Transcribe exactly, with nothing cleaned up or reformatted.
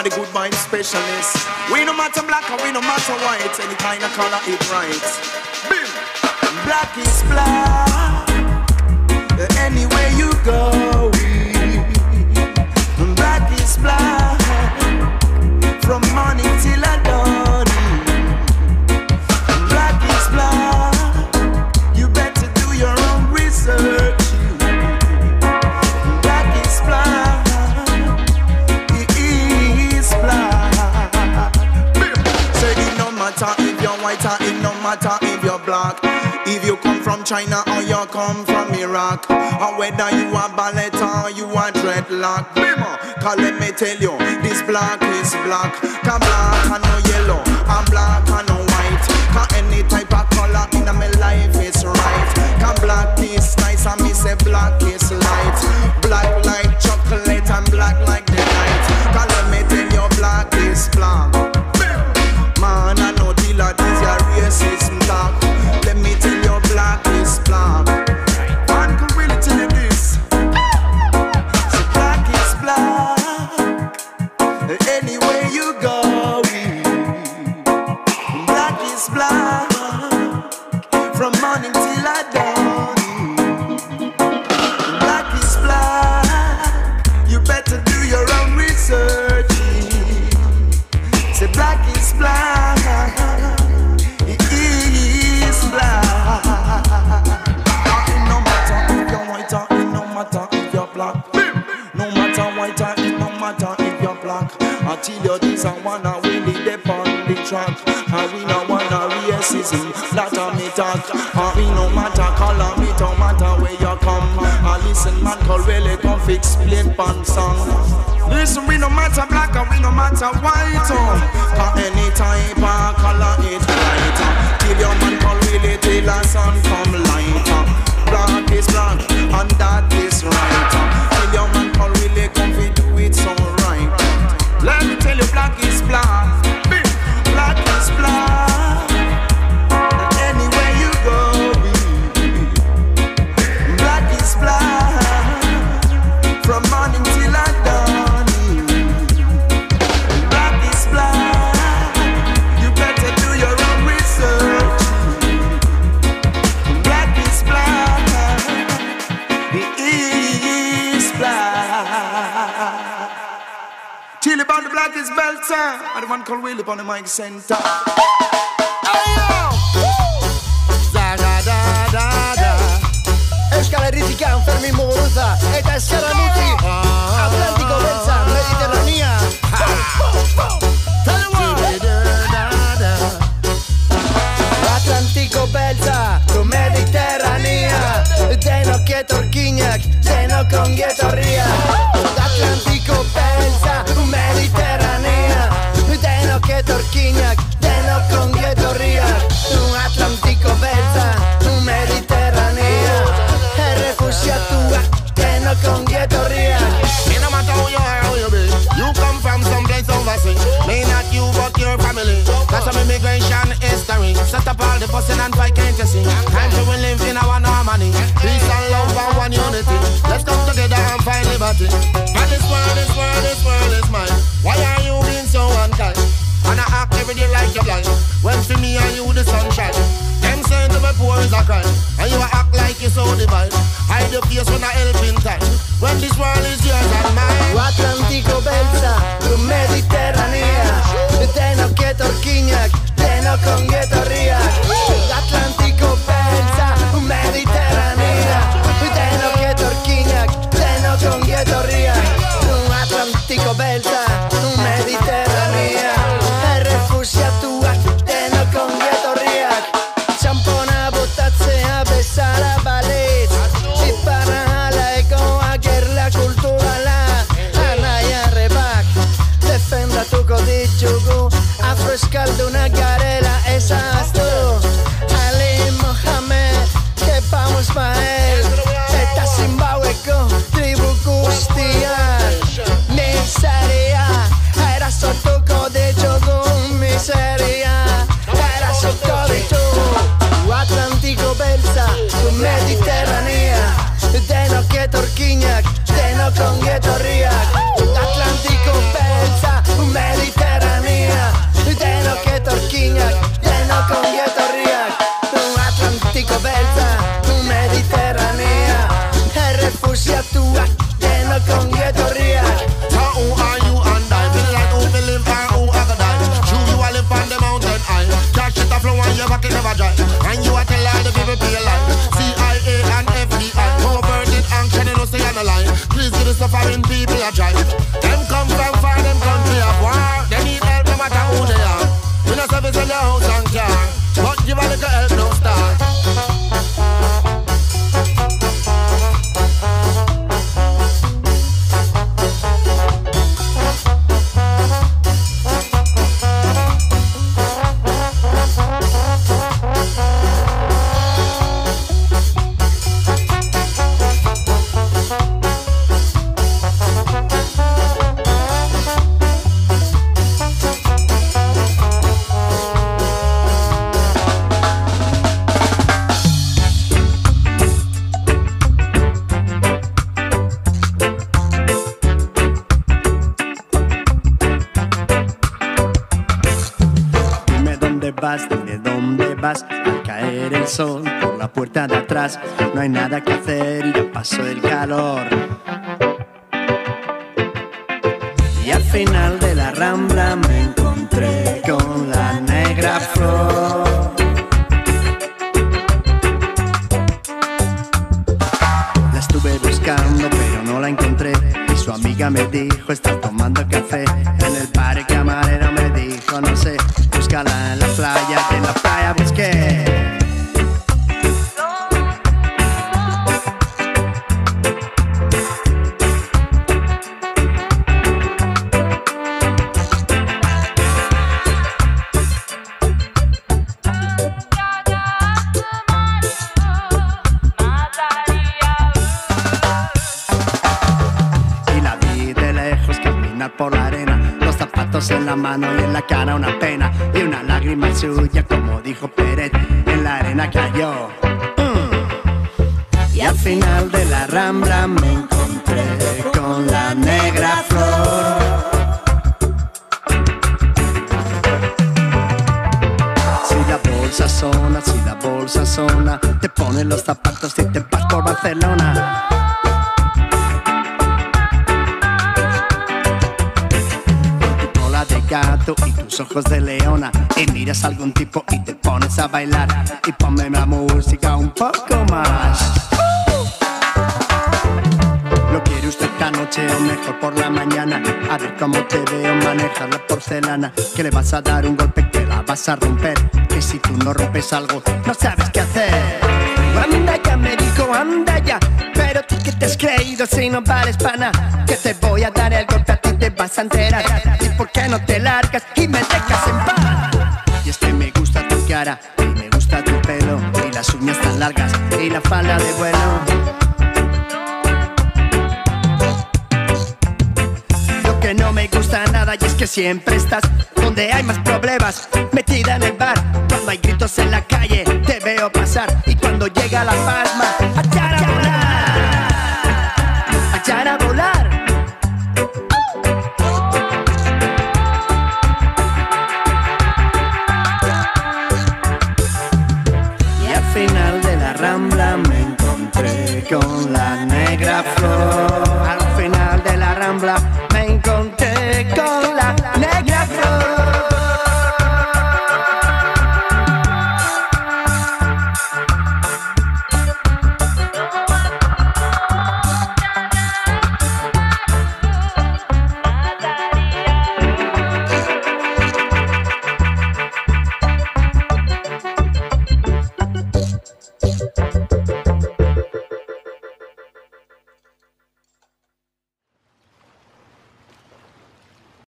the good mind specialists. We no matter black or we no matter white, any kind of color it right. Bim! Black is black, anywhere you go. Black is black, from morning till I dawn. Black is black, you better do your own research. Black is black, it is black. Say it no matter if you're white or it no matter if you're black. If you come from China or you come from Iraq, or whether you are ballet or you are dreadlock, cause let me tell you, this black is black. Cause black and no yellow, and black and no white. Cause any type of color in my life is right. Cause black is nice and me say black is light. Black like chocolate and black like the night. Cause let me tell you, black is black. Man, I know dealer, this your racist talk. Let me tell you, black is black. Man can really tell you this. So black is black, anywhere you go. Black is black, from morning till I dawn. Black is black, you better do your own research. Say black is black, it is black. It no matter if you're white or it no matter if you're black. No matter white or it no matter if you're black. I tell you this, I wanna really dip on the track. And we no wanna racism, that a me talk. And we no matter color, me don't matter where you come. And listen man, call really come fix plain pan song. Listen, we no matter black and we no matter white. Cause any type of color is brighter. Till your man call really till the sun come lighter. Black is black and that is right. Till your man call really come fi do it so right. Let me tell you, black is black. Black is black, anywhere you go. Black is black, from morning till I dawn. Black is black, you better do your own research. Black is black, it is black. Till about the black is belter, I the one called Willie on the mic center. Euskal Herritikan Fermin Muguruza eta Eskaramuti Atlantiko beltza, Mediterranea. Atlantiko beltza, tu Mediterranea. Denok etorkinak, denok ongi etorriak. Atlantiko beltza, tu Mediterranea. Denok etorkinak, denok ongi etorriak. Atlantiko beltza, tu Mediterranea. Errefusiatuak, denok ongi etorriak. It no matter who you are, who you be. You come from someplace overseas. May not you, but your family. Got some immigration history. Set up all the fussing and fight, can't you see? Time to we live in our harmony. Peace and love and one unity. Let's come together and find liberty. And this world, this world, this world is mine. Why are you being so unkind? And I act every day like you're blind. When for me and you the sunshine. Them saying to me poor is a crime. And you act like you're so divine. Hide your face when I help in time. When this world is yours and mine. Atlantiko beltza, tu Mediterranea. Denok etorkinak, denok ongi etorriak. Atlantiko beltza, tu Mediterranea. Denok etorkinak, denok ongi etorriak. Atlantiko beltza, tu Mediterranea. Errefusiatuak, denok ongi etorriak. Txampona botatzea bezala balitz. Iparra egoa gerla kulturala. Anaia rebak, defendatuko ditugu. Afroeskaldunak garela ezaztu. when people are drive. Them come from far, them country of war. They need help no matter who they are. We no service on your house and car, but give a little help no start. Dime dónde vas al caer el sol por la puerta de atrás. No hay nada que hacer y ya pasó el calor. Y al final de la rambla me encontré con la negra flor. La estuve buscando pero no la encontré. Y su amiga me dijo, está tomando café. En el bar el camarero me dijo, no sé, búscala en la playa, en la playa busqué. Y la vi de lejos caminar por la arena, los zapatos en la mano y en la cara una pena. Y una lágrima suya, como dijo Peret, en la arena cayó. Mm. Y al final de la rambla me encontré con la negra flor. Si la bolsa sona, si la bolsa sona, te pones los zapatos y te vas por Barcelona. Gato y tus ojos de leona, y miras a algún tipo y te pones a bailar. Y ponme la música un poco más. ¿Lo quiere usted esta noche o mejor por la mañana? A ver cómo te veo manejar la porcelana. Que le vas a dar un golpe, que la vas a romper. Que si tú no rompes algo, no sabes qué hacer. Anda ya, me dijo, anda ya. Pero tú que te has creído si no vales para nada. Que te voy a dar el golpe, a ti te vas a enterar. ¿Y por qué no te largas y me dejas en paz? Y es que me gusta tu cara, y me gusta tu pelo, y las uñas tan largas, y la falda de vuelo. Lo que no me gusta nada y es que siempre estás donde hay más problemas, metida en el bar. Cuando hay gritos en la calle te veo pasar, y cuando llega la palma, a echar a volar, a echar a volar. Y al final de la rambla me encontré con la negra flor.